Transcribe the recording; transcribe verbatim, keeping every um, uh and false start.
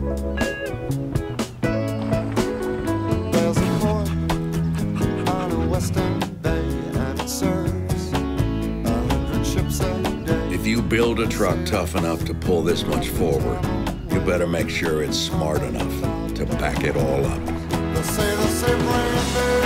There's a port on a western bay, and it serves a hundred ships a day. If you build a truck tough enough to pull this much forward, you better make sure it's smart enough to back it all up. They say the same way